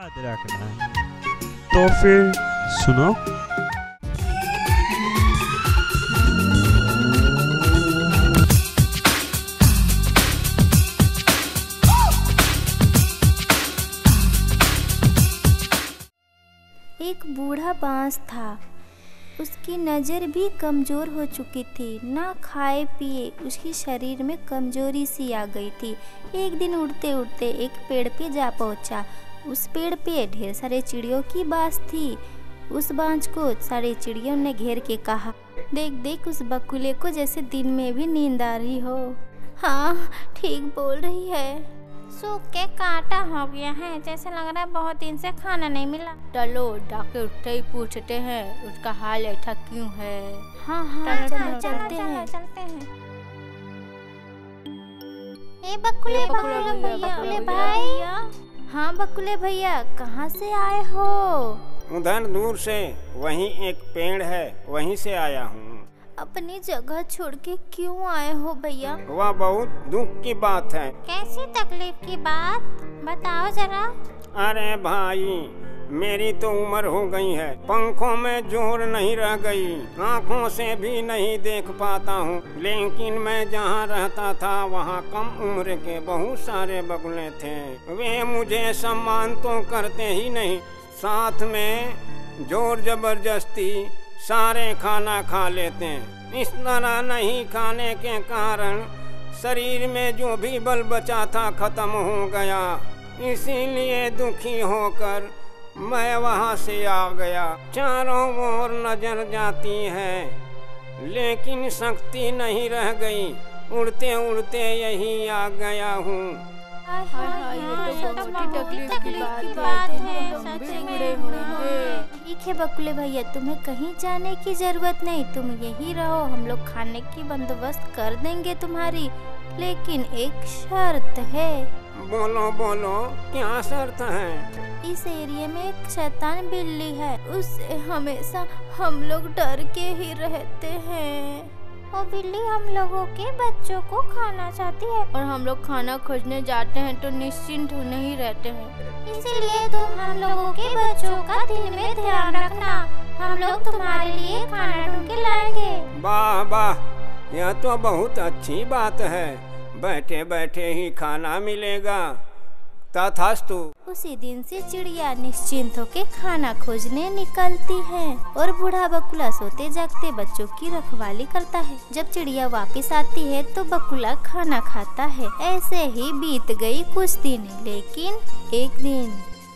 याद रखना है। तो फिर सुनो। एक बूढ़ा बांस था। उसकी नज़र भी कमज़ोर हो चुकी थी। ना खाए पिए उसके शरीर में कमज़ोरी सी आ गई थी। एक दिन उड़ते उड़ते एक पेड़ पे जा पहुंचा। उस पेड़ पे ढेर सारे चिड़ियों की बास थी। उस बांस को सारे चिड़ियों ने घेर के कहा, देख देख उस बकुले को जैसे दिन में भी नींद आ रही हो। हाँ, ठीक बोल रही है। सूख के कांटा हो गया है, जैसे लग रहा है बहुत दिन से खाना नहीं मिला। चलो डाके उठते ही पूछते हैं उसका हाल ऐसा क्यों है। हाँ हाँ, चलते हैं। ए बकुले भैया। हाँ बकुले भैया, कहाँ से आए हो? उधर दूर से, वहीं एक पेड़ है, वहीं से आया हूँ। अपनी जगह छोड़ के क्यों आए हो भैया? वह बहुत दुख की बात है। कैसी तकलीफ की बात, बताओ जरा। अरे भाई, मेरी तो उम्र हो गई है, पंखों में जोर नहीं रह गई, आँखों से भी नहीं देख पाता हूँ। लेकिन मैं जहाँ रहता था वहाँ कम उम्र के बहुत सारे बगुले थे। वे मुझे सम्मान तो करते ही नहीं, साथ में जोर जबरदस्ती सारे खाना खा लेते हैं। इस तरह नहीं खाने के कारण शरीर में जो भी बल बचा था खत्म हो गया। इसीलिए दुखी होकर मैं वहाँ से आ गया। चारों ओर नजर जाती है, लेकिन शक्ति नहीं रह गई। उड़ते उड़ते यही आ गया हूँ। ठीक है बकुले भैया, तुम्हें कहीं जाने की जरूरत नहीं, तुम यही रहो। हम लोग खाने की बंदोबस्त कर देंगे तुम्हारी, लेकिन एक शर्त है। बोलो बोलो, क्या शर्त है? इस एरिया में एक शैतान बिल्ली है, उससे हमेशा हम लोग डर के ही रहते हैं। वो बिल्ली हम लोगों के बच्चों को खाना चाहती है, और हम लोग खाना खोजने जाते हैं तो निश्चिंत नहीं रहते हैं। इसीलिए तुम हम लोगों के बच्चों का दिन में ध्यान रखना, हम लोग तुम्हारे लिए खाना ढूंढ के लाएंगे। वाह वाह, यह तो बहुत अच्छी बात है। बैठे बैठे ही खाना मिलेगा। तथास्तु। उसी दिन से चिड़िया निश्चिंत होके खाना खोजने निकलती है और बूढ़ा बकुला सोते जागते बच्चों की रखवाली करता है। जब चिड़िया वापस आती है तो बकुला खाना खाता है। ऐसे ही बीत गई कुछ दिन, लेकिन एक दिन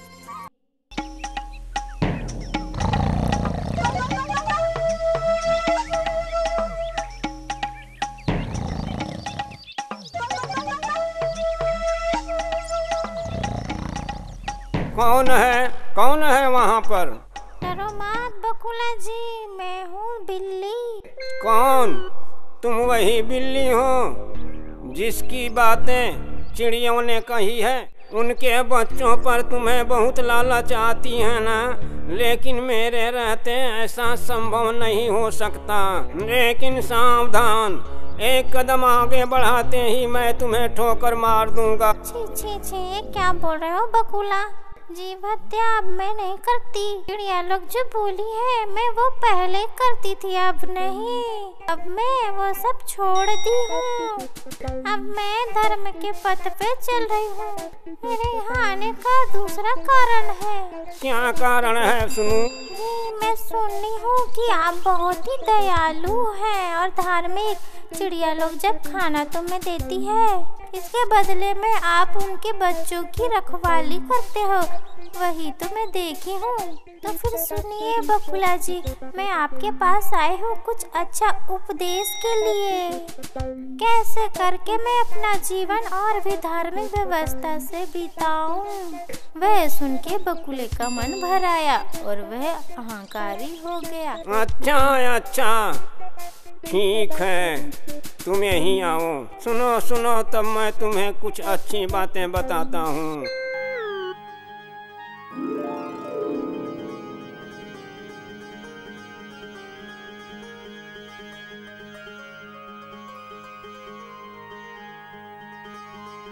कौन है वहाँ पर? डरो मत बकुला जी, मैं हूँ बिल्ली। कौन? तुम वही बिल्ली हो जिसकी बातें चिड़ियों ने कही है? उनके बच्चों पर तुम्हें बहुत लालच आती है ना, लेकिन मेरे रहते ऐसा संभव नहीं हो सकता। लेकिन सावधान, एक कदम आगे बढ़ाते ही मैं तुम्हें ठोकर मार दूंगा। छी छी छी, क्या बोल रहे हो बकुला जी? हत्या अब मैं नहीं करती। चिड़िया लोग जो बोली है मैं वो पहले करती थी, अब नहीं। अब मैं वो सब छोड़ दी हूँ। अब मैं धर्म के पथ पे चल रही हूँ। मेरे यहाँ आने का दूसरा कारण है। क्या कारण है? सुनूं? जी, मैं सुनी हूँ कि आप बहुत ही दयालु हैं और धार्मिक। चिड़िया लोग जब खाना तुम्हें देती है, इसके बदले में आप उनके बच्चों की रखवाली करते हो, वही तो मैं देखी हूँ। तो फिर सुनिए बकुला जी, मैं आपके पास आई हूँ कुछ अच्छा उपदेश के लिए। कैसे करके मैं अपना जीवन और भी धार्मिक व्यवस्था से बिताऊं। वह सुन के बकुले का मन भर आया और वह अहंकारी हो गया। अच्छा, ठीक है, तुम यहीं आओ। सुनो, तब मैं तुम्हें कुछ अच्छी बातें बताता हूँ।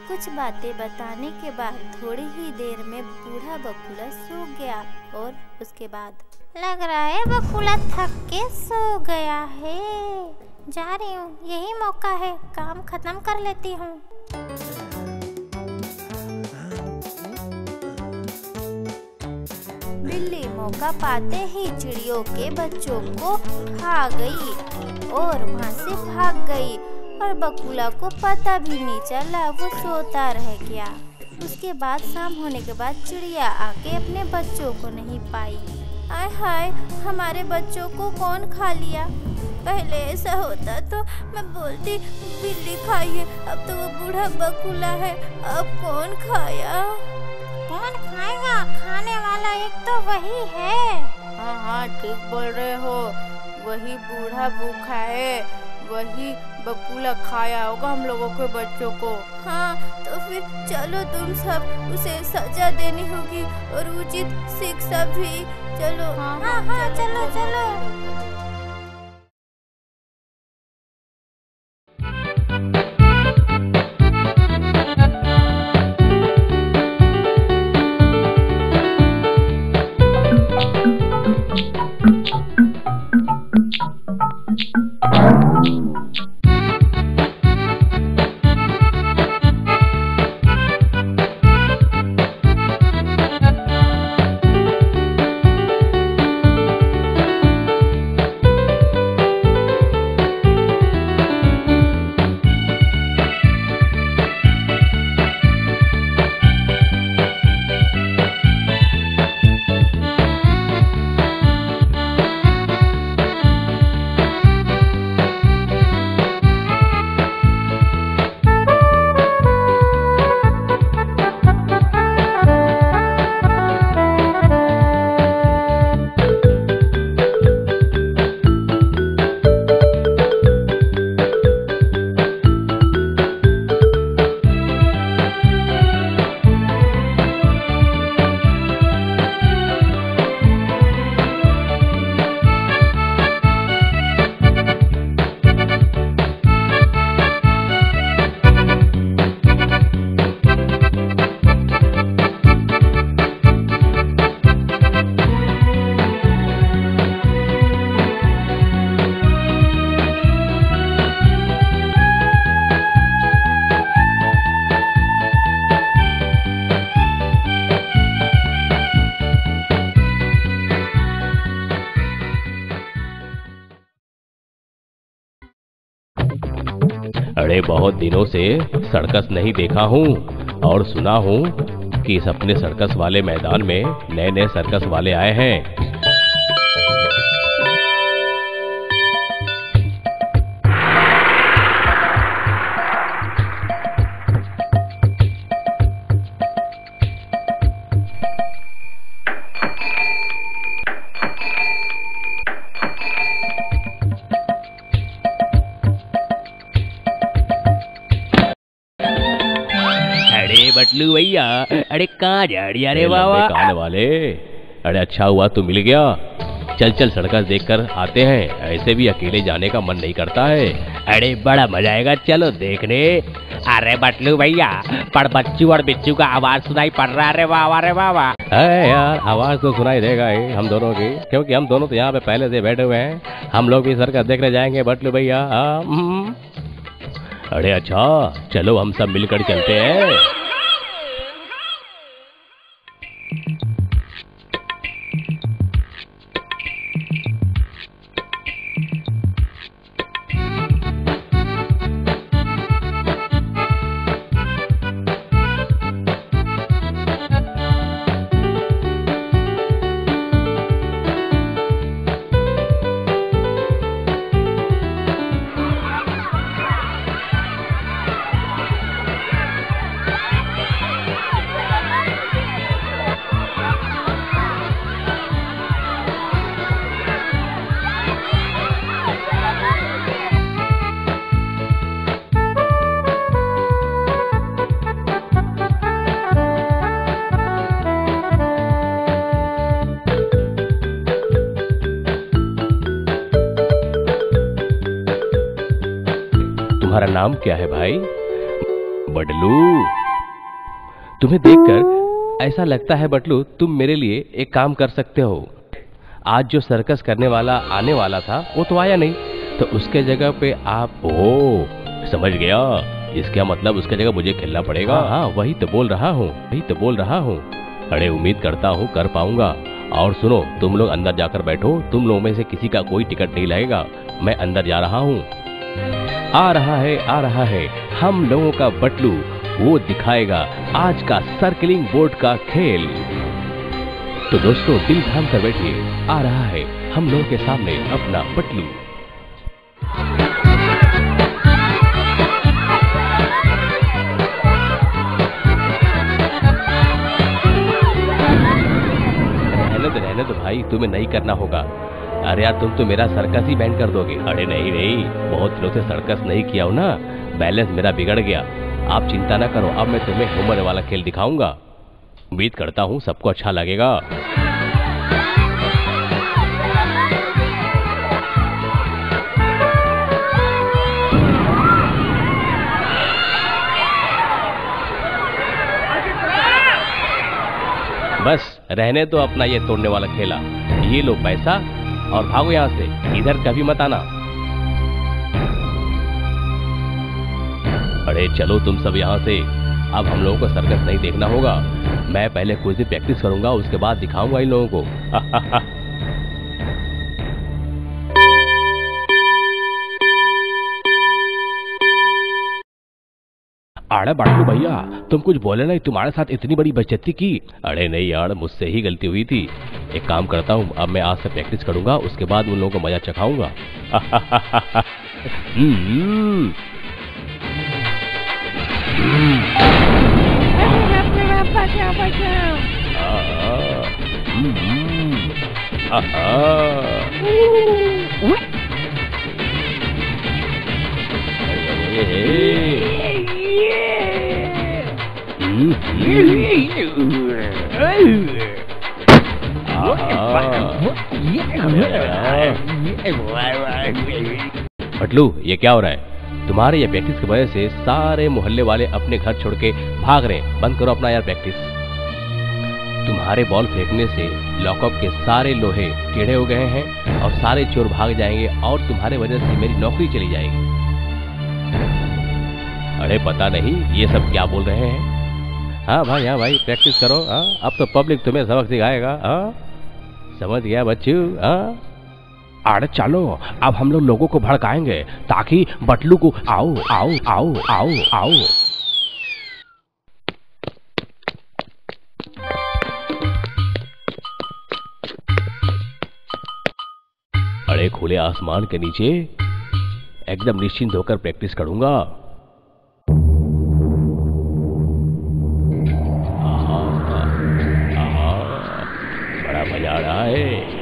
कुछ बातें बताने के बाद थोड़ी ही देर में बूढ़ा बकुला सो गया और उसके बाद लग रहा है बकुला थक के सो गया है। जा रही हूँ, यही मौका है, काम खत्म कर लेती हूँ। बिल्ली मौका पाते ही चिड़ियों के बच्चों को खा गई और वहाँ से भाग गई और बकुला को पता भी नहीं चला, वो सोता रह गया। उसके बाद शाम होने के बाद चिड़िया आके अपने बच्चों को नहीं पाई। आय हाय, हमारे बच्चों को कौन खा लिया? पहले ऐसा होता तो मैं बोलती बिल्ली खाइए, अब तो वो बूढ़ा बकुला है, अब कौन खाया? कौन खाएगा? खाने वाला एक तो वही है। हाँ ठीक बोल रहे हो, वही बूढ़ा भूखा है, वही बकुला खाया होगा हम लोगों के बच्चों को। हाँ तो फिर चलो तुम सब, उसे सजा देनी होगी और उचित शिक्षा भी। चलो हाँ चलो चलो। अरे बहुत दिनों से सर्कस नहीं देखा हूँ और सुना हूँ कि इस अपने सर्कस वाले मैदान में नए नए सर्कस वाले आए हैं। बटलू भैया, अरे कहाँ जा रही? अरे बाबा कान वाले, अरे अच्छा हुआ तू मिल गया। चल चल सर्कस देखकर आते हैं, ऐसे भी अकेले जाने का मन नहीं करता है। अरे बड़ा मजा आएगा, चलो देखने। अरे बटलू भैया, पर बच्चू और बिच्चू का आवाज सुनाई पड़ रहा है। अरे वाह अरे वाह। अरे यार आवाज तो सुनाई देगा ही हम दोनों की, क्योंकि हम दोनों तो यहाँ पे पहले से बैठे हुए हैं। हम लोग भी सर्कस देखने जाएंगे बटलू भैया। अरे अच्छा, चलो हम सब मिलकर चलते हैं। तुम्हारा नाम क्या है भाई? बडलू। तुम्हें देखकर ऐसा लगता है बटलू तुम मेरे लिए एक काम कर सकते हो। आज जो सर्कस करने वाला आने वाला था वो तो आया नहीं, तो उसके जगह पे आप समझ गया, इसका मतलब उसके जगह मुझे खेलना पड़ेगा। हाँ वही तो बोल रहा हूँ। अरे उम्मीद करता हूँ कर पाऊंगा। और सुनो, तुम लोग अंदर जाकर बैठो, तुम लोगों में से किसी का कोई टिकट नहीं लगेगा। मैं अंदर जा रहा हूँ। आ रहा है हम लोगों का बटलू, वो दिखाएगा आज का सर्कलिंग बोर्ड का खेल। तो दोस्तों दिल थाम कर बैठिए, आ रहा है हम लोगों के सामने अपना बटलू। रहने दो भाई, तुम्हें नहीं करना होगा। अरे यार तुम तो मेरा सर्कस ही बैंड कर दोगे। अरे नहीं, बहुत दिनों से सर्कस नहीं किया हो ना, बैलेंस मेरा बिगड़ गया। आप चिंता ना करो, अब मैं तुम्हें घूमने वाला खेल दिखाऊंगा। उम्मीद करता हूँ सबको अच्छा लगेगा। बस रहने दो अपना ये तोड़ने वाला खेला। ये लो पैसा और भागो यहाँ से, इधर कभी मत आना। अरे चलो तुम सब यहाँ से, अब हम लोगों को सर्कस नहीं देखना होगा। मैं पहले कुछ दिन प्रैक्टिस करूंगा, उसके बाद दिखाऊंगा इन लोगों को। अरे बटलू भैया, तुम कुछ बोले नहीं, तुम्हारे साथ इतनी बड़ी बेइज्जती की। अरे नहीं यार, मुझसे ही गलती हुई थी। एक काम करता हूँ, अब मैं आज से प्रैक्टिस करूंगा, उसके बाद उन लोगों को मजा चखाऊंगा। बटलू ये क्या हो रहा है? तुम्हारे ये प्रैक्टिस की वजह से सारे मोहल्ले वाले अपने घर छोड़ के भाग रहे हैं। बंद करो अपना यार प्रैक्टिस। तुम्हारे बॉल फेंकने से लॉकअप के सारे लोहे टेढ़े हो गए हैं और सारे चोर भाग जाएंगे और तुम्हारे वजह से मेरी नौकरी चली जाएगी। अरे पता नहीं ये सब क्या बोल रहे हैं। हाँ भाई प्रैक्टिस करो। हाँ अब तो पब्लिक तुम्हें सबक सिखाएगा। हाँ समझ गया बच्चू। हाँ अरे चलो अब हम लोग लोगों को भड़काएंगे ताकि बटलू को आओ आओ आओ आओ आओ। अरे खुले आसमान के नीचे एकदम निश्चिंत होकर प्रैक्टिस करूंगा। बड़ा मजा आ रहा है।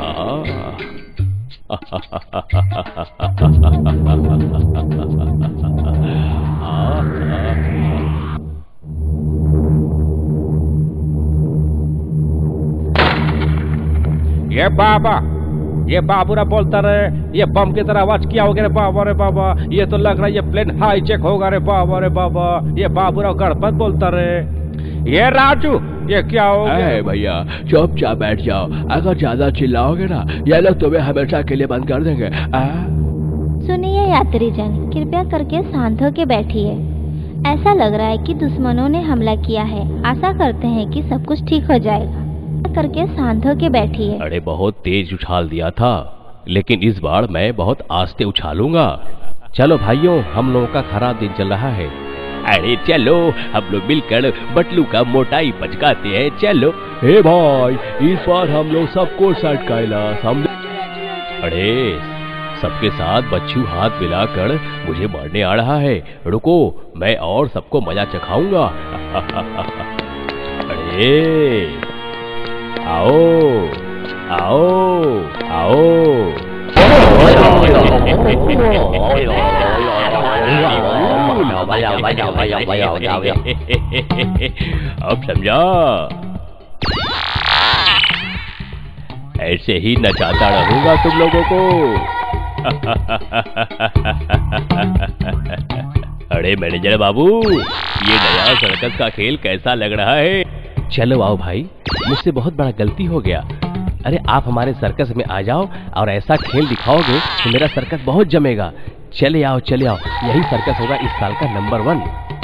ये बाबूरा बोलता रहे, ये बम की तरह आवाज किया होगा रे बाबा रे बाबा। ये तो लग रहा है ये प्लेन हाईजेक होगा रे बाबा रे बाबा। ये बाबूरा गणपत बोलता रहे। ये राजू ये क्या हो गया? भैया चुपचाप बैठ जाओ, अगर ज्यादा चिल्लाओगे ना ये लोग तुम्हें हमेशा के लिए बंद कर देंगे। सुनिए यात्रीजन, कृपया करके शांत होकर बैठिए। ऐसा लग रहा है कि दुश्मनों ने हमला किया है। आशा करते हैं कि सब कुछ ठीक हो जाएगा। करके शांत होकर बैठिए। अरे बहुत तेज उछाल दिया था, लेकिन इस बार मैं बहुत आस्ते उछालूंगा। चलो भाइयों, हम लोगों का खराब दिन चल रहा है। अरे चलो हम लोग मिलकर बटलू का मोटाई बचकाते हैं। चलो हे भाई, इस बार हम लोग सबको साइड कायला सामने। अरे सबके साथ बच्चू हाथ मिलाकर मुझे मारने आ रहा है। रुको, मैं और सबको मजा चखाऊंगा। अरे आओ आओ आओ। अब समझा, ऐसे ही नचाता रहूंगा तुम लोगों को। अरे मैनेजर बाबू, ये नया सर्कस का खेल कैसा लग रहा है? चलो आओ भाई, मुझसे बहुत बड़ा गलती हो गया। अरे आप हमारे सर्कस में आ जाओ और ऐसा खेल दिखाओगे तो मेरा सर्कस बहुत जमेगा। चले आओ यही सर्कस होगा इस साल का नंबर 1।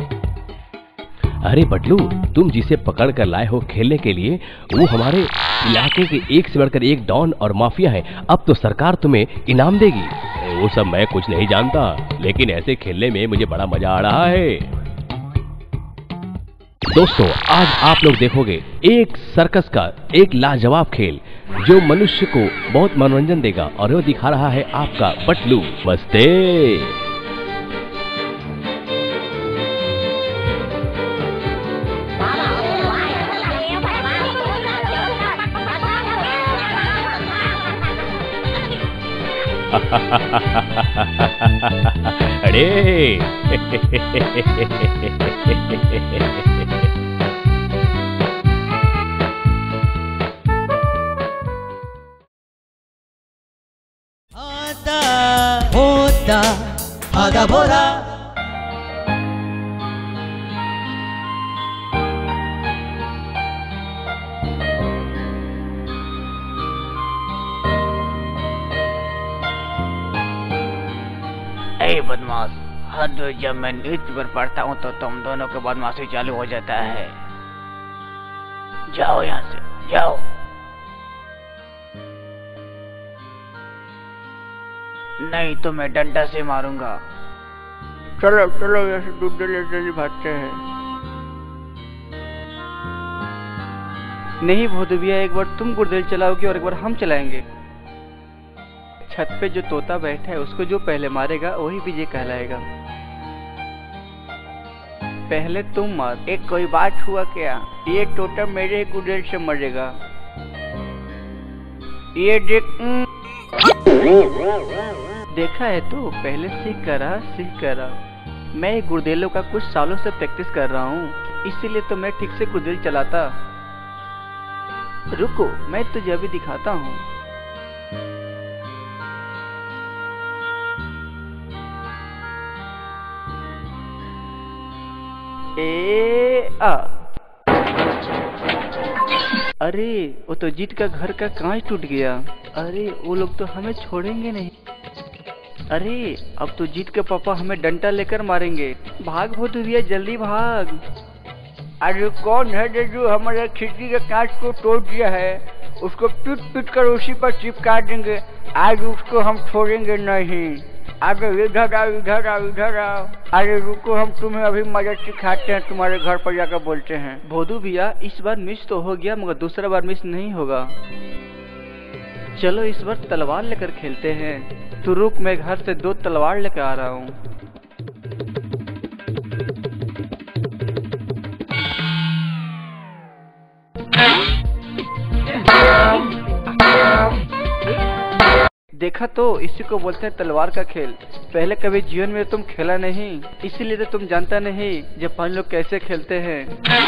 अरे बटलू, तुम जिसे पकड़ कर लाए हो खेलने के लिए वो हमारे इलाके के एक से बढ़कर एक डॉन और माफिया है। अब तो सरकार तुम्हें इनाम देगी। वो सब मैं कुछ नहीं जानता, लेकिन ऐसे खेलने में मुझे बड़ा मजा आ रहा है। दोस्तों, आज आप लोग देखोगे एक सर्कस का एक लाजवाब खेल जो मनुष्य को बहुत मनोरंजन देगा, और वो दिखा रहा है आपका बटलू। मस्ते। अरे होता आधा बोरा। बदमाश, हद जब मैं नृत्य पर पढ़ता हूँ तो तुम दोनों के बदमाशी चालू हो जाता है। जाओ यहाँ से, जाओ। नहीं तो मैं डंडा से मारूंगा। चलो चलो, यहाँ से दूध ले भागते हैं। नहीं भोदू भैया, एक बार तुम गुर्देल चलाओगे और एक बार हम चलाएंगे। छत पे जो तोता बैठा है उसको जो पहले मारेगा वही विजय कहलाएगा। पहले तुम मार। एक कोई बात हुआ क्या? ये तोता मेरे गुर्देल से मरेगा। ये देखा है तो पहले सीख करा। मैं गुर्देलों का कुछ सालों से प्रैक्टिस कर रहा हूँ, इसीलिए तो मैं ठीक से गुर्देल चलाता। रुको, मैं तुझे अभी दिखाता हूँ। अरे वो तो जीत का घर का कांच टूट गया। अरे वो लोग तो हमें छोड़ेंगे नहीं। अरे अब तो जीत के पापा हमें डंडा लेकर मारेंगे। भाग भोदू भैया, जल्दी भाग। अरे कौन है जो हमारे खिड़की के कांच को तोड़ दिया है? उसको पीट कर उसी पर चिपका देंगे। आज उसको हम छोड़ेंगे नहीं। आगे इधर आओ। अरे रुको, हम तुम्हें अभी मदद सिखाते हैं। तुम्हारे घर पर जाकर बोलते हैं। भोदू भैया, इस बार मिस तो हो गया, मगर दूसरा बार मिस नहीं होगा। चलो इस बार तलवार लेकर खेलते हैं। तो रुक, मैं घर से 2 तलवार लेकर आ रहा हूँ। देखा तो, इसी को बोलते हैं तलवार का खेल। पहले कभी जीवन में तुम खेला नहीं, इसीलिए तो तुम जानता नहीं जापान लोग कैसे खेलते हैं।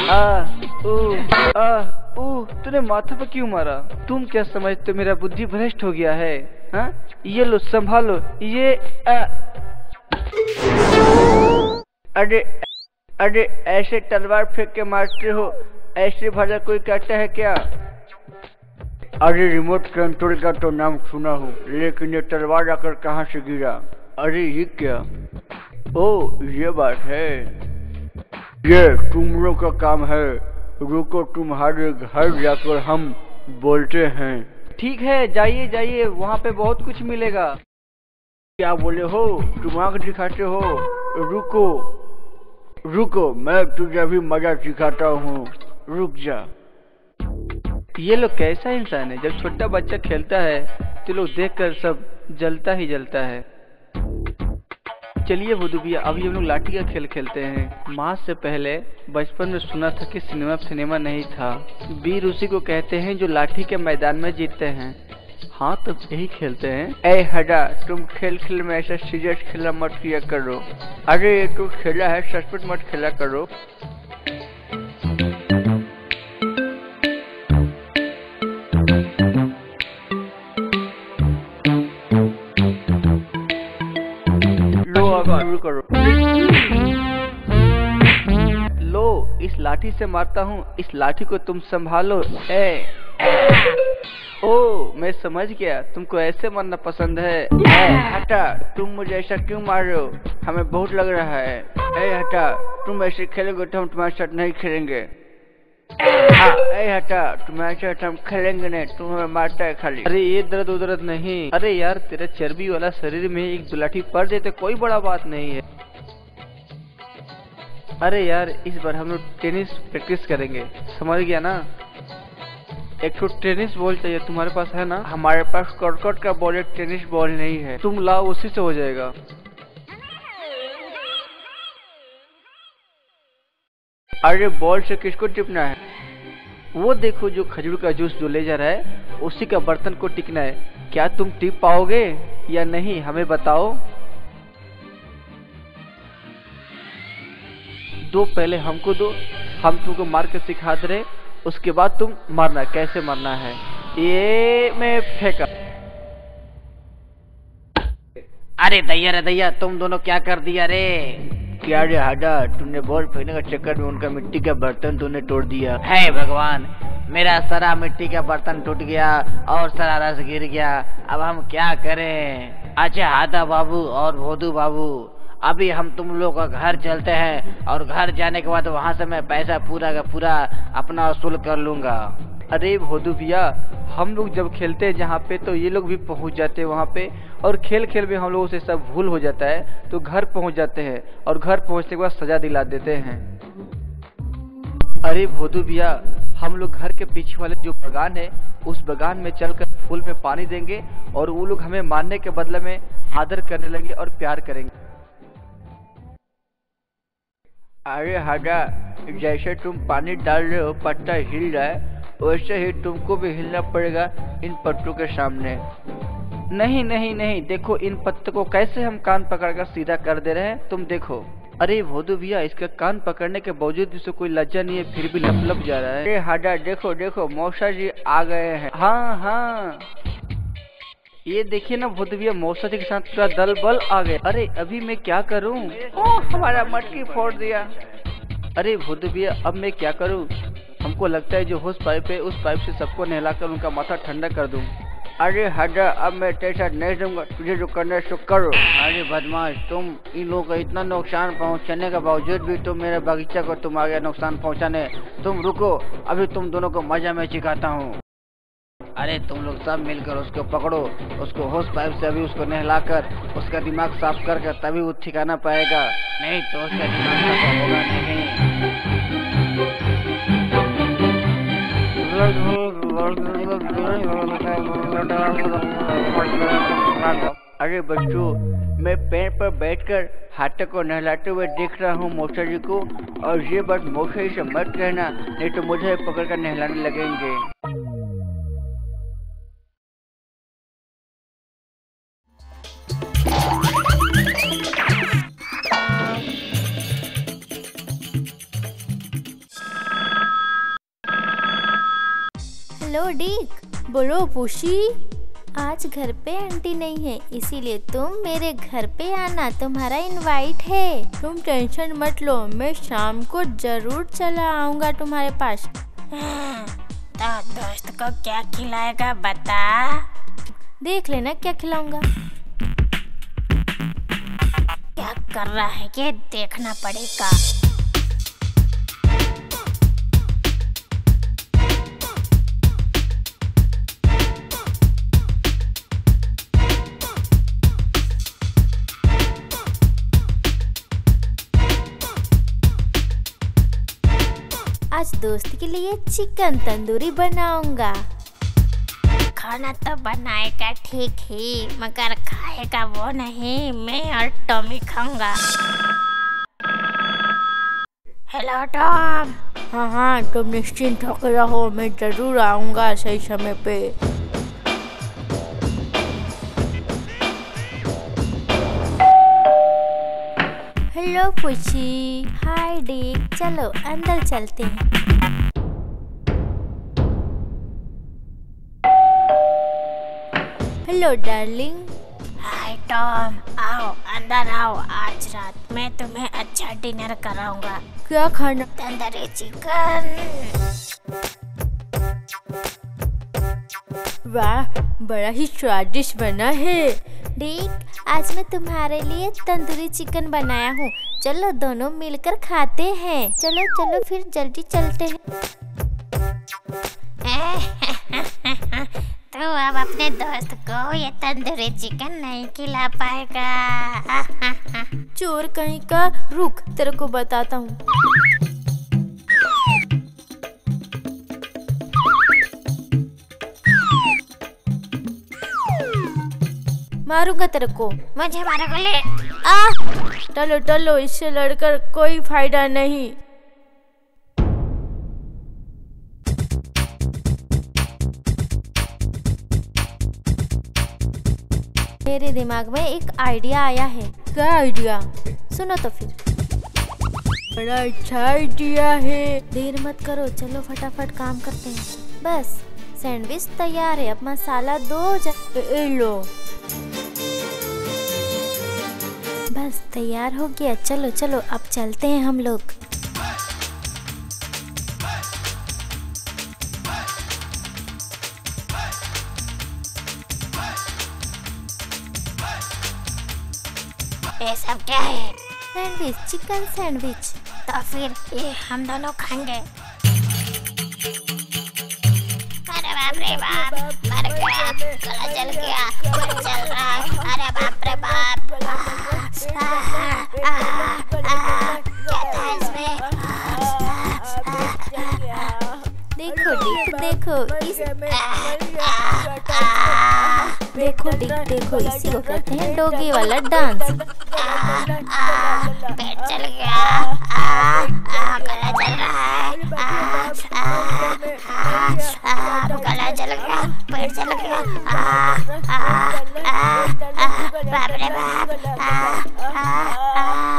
तूने माथा पर क्यों मारा? तुम क्या समझते मेरा बुद्धि भ्रष्ट हो गया है? हाँ, ये लो, संभालो ये। अरे ऐसे तलवार फेंक के मारते हो? ऐसे भला कोई कहता है क्या? अरे रिमोट कंट्रोल का तो नाम सुना हूँ, लेकिन ये तलवार आकर कहाँ से गिरा? अरे ये क्या? ओ, ये बात है। ये तुम लोग का काम है। रुको, तुम्हारे घर जाकर हम बोलते हैं। ठीक है, जाइए, वहाँ पे बहुत कुछ मिलेगा। क्या बोले हो? तुम आँख दिखाते हो? रुको, मैं तुझे अभी मजा सिखाता हूँ। रुक जा। ये लोग कैसा इंसान है? जब छोटा बच्चा खेलता है तो लोग देखकर सब जलता ही जलता है। चलिए भोदू भैया, अभी हम लोग लाठी का खेल खेलते हैं। माँ से पहले बचपन में सुना था कि सिनेमा नहीं था। वीर उसी को कहते हैं जो लाठी के मैदान में जीतते हैं। हाँ, तो यही खेलते हैं। ए हटा, तुम खेल में ऐसा सीरियस खेला मत किया करो। अरे ये तो खेला है, सचमुच मत खेला करो। लो, अब शुरू करो। लाठी से मारता हूँ, इस लाठी को तुम संभालो। ओ मैं समझ गया, तुमको ऐसे मारना पसंद है। हटा, तुम मुझे ऐसा क्यों मार रहे हो? हमें बहुत लग रहा है। हटा, तुम ऐसे खेलोगे तो हम तुम्हारे साथ नहीं खेलेंगे। हटा, तुम्हारे साथ हम खेलेंगे नहीं, तुम हमें मारता है खाली। अरे ये दर्द उदर्द नहीं। अरे यार, तेरे चर्बी वाला शरीर में एक दो लाठी पड़ जाए तो कोई बड़ा बात नहीं है। अरे यार, इस बार हम लोग टेनिस प्रैक्टिस करेंगे, समझ गया ना? एक तो टेनिस बॉल चाहिए, तुम्हारे पास है ना? हमारे पास करकट का बॉल है, टेनिस बॉल नहीं है। तुम लाओ, उसी से हो जाएगा। अरे बॉल से किसको टिपना है? वो देखो, जो खजूर का जूस जो ले जा रहा है, उसी का बर्तन को टिकना है। क्या तुम टिप पाओगे या नहीं, हमें बताओ। दो, पहले हमको दो, हम तुमको मार के सिखा दे रहे, उसके बाद तुम मारना, कैसे मारना है। ये मैं फेंका। अरे दैया रे दैया, तुम दोनों क्या कर दिया रे? क्या रे हाडा, तुमने बॉल फेंकने का चक्कर में उनका मिट्टी का बर्तन तूने तोड़ दिया। हे भगवान, मेरा सारा मिट्टी का बर्तन टूट गया और सारा रस गिर गया। अब हम क्या करें? अच्छा हादा बाबू और भोदू बाबू, अभी हम तुम लोग का घर चलते हैं और घर जाने के बाद वहाँ से मैं पैसा पूरा का पूरा अपना वसूल कर लूंगा। अरे भोदू भैया, हम लोग जब खेलते हैं जहाँ पे, तो ये लोग भी पहुँच जाते हैं वहाँ पे, और खेल खेल में हम लोगों से सब भूल हो जाता है, तो घर पहुँच जाते हैं और घर पहुँचने के बाद सजा दिला देते हैं। अरे भोदू भैया, हम लोग घर के पीछे वाले जो बगान है, उस बगान में चलकर फूल में पानी देंगे और वो लोग हमें मारने के बदले में आदर करने लगे और प्यार करेंगे। अरे हाडा, जैसे तुम पानी डाल रहे हो, पत्ता हिल रहा है, वैसे ही तुमको भी हिलना पड़ेगा इन पत्तों के सामने। नहीं नहीं नहीं, देखो इन पत्तों को कैसे हम कान पकड़कर सीधा कर दे रहे हैं, तुम देखो। अरे भोदू भैया, इसका कान पकड़ने के बावजूद भी कोई लज्जा नहीं है, फिर भी लप जा रहा है। अरे हाडा, देखो देखो, मौसा जी आ गए हैं। हाँ हाँ, ये देखिए ना भोदू भैया, मौसा जी के साथ पूरा दल बल आ गए। अरे अभी मैं क्या करूं? हमारा मटकी फोड़ दिया। अरे भोदू भैया, अब मैं क्या करूं? हमको लगता है जो होस पाइप है, उस पाइप से सबको नहलाकर उनका माथा ठंडा कर दूं। अरे हाडा, अब मैं तेरे साथ नहीं दूंगा, तुझे जो करना है सो करो। अरे बदमाश, तुम इन लोगों को इतना नुकसान पहुंचाने के बावजूद भी तुम मेरे बगीचा को तुम आगे नुकसान पहुंचाने। तुम रुको, अभी तुम दोनों को मजा में सिखाता हूँ। अरे तुम लोग सब मिलकर उसको पकड़ो, उसको होस पाइप से अभी उसको नहलाकर उसका दिमाग साफ करके तभी वो ठिकाना पाएगा, नहीं तो उसका दिमाग साफ होगा नहीं। अरे बच्चों, मैं पेड़ पर बैठकर हाथों को नहलाते हुए देख रहा हूँ मौसा जी को, और ये बात मौसा जी से मत कहना, नहीं तो मुझे पकड़कर नहलाने लगेंगे। Hello Dick. बोलो पुशी। आज घर पे आंटी नहीं है, इसीलिए तुम मेरे घर पे आना, तुम्हारा इनवाइट है। तुम टेंशन मत लो, मैं शाम को जरूर चला आऊंगा तुम्हारे पास। तो दोस्त को क्या खिलाएगा बता? देख लेना क्या खिलाऊंगा। क्या कर रहा है ये देखना पड़ेगा। आज दोस्त के लिए चिकन तंदूरी बनाऊंगा। खाना तो बनाएगा ठीक ही, मगर खाएगा वो नहीं, मैं और टॉमी खाऊंगा। Hello Tom. हाँ, तुम निश्चिंत होकर रहो, मैं जरूर आऊंगा सही समय पे। हेलो पुची। हाय डिक, चलो अंदर चलते हैं। Hello darling. हाय टॉम, आओ अंदर आओ, आज रात मैं तुम्हें अच्छा डिनर कराऊंगा। क्या खाना? तंदूरी चिकन। वाह, बड़ा ही स्वादिष्ट बना है। डिक, आज मैं तुम्हारे लिए तंदूरी चिकन बनाया हूँ। चलो दोनों मिलकर खाते हैं। चलो चलो फिर जल्दी चलते हैं। तो अब अपने दोस्त को ये तंदूरी चिकन नहीं खिला पाएगा। चोर कहीं का, रुक तेरे को बताता हूँ। मारूंगा तेरे को। मुझे मारोगे? टलो टलो, इससे लड़कर कोई फायदा नहीं। मेरे दिमाग में एक आइडिया आया है। क्या आइडिया? सुनो तो फिर। बड़ा अच्छा आइडिया है। देर मत करो, चलो फटाफट काम करते हैं। बस सैंडविच तैयार है, अब मसाला दो। लो, बस तैयार हो गया। चलो चलो अब चलते हैं हम लोग। ये सब क्या है? Sandwich, chicken sandwich. तो फिर ये हम दोनों खाएंगे। अरे बाप रे बाप, मर गया, गला जल गया, पेट जल रहा है। अरे बाप रे बाप, क्या था इसमें? देखो डिक, देखो देखो डिक, देखो इसी को कहते हैं डॉगी वाला डांस। पेट जल गया, गला जल रहा है, गला जल गया, पेट जल गया, बाप रे बाप।